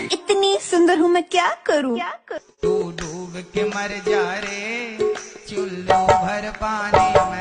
इतनी सुंदर हूँ मैं क्या करूँ? तू डूब के मर जा रे चुल्लू भर पानी में।